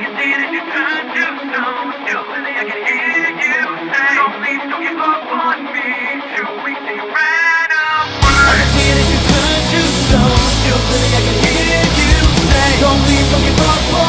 can see that you turn to stone. Still clearly I can hear you say, so please don't give up on me. 2 weeks and you ran away. I can see that you turn to stone. Still clearly I can hear you say, so please don't give up on me.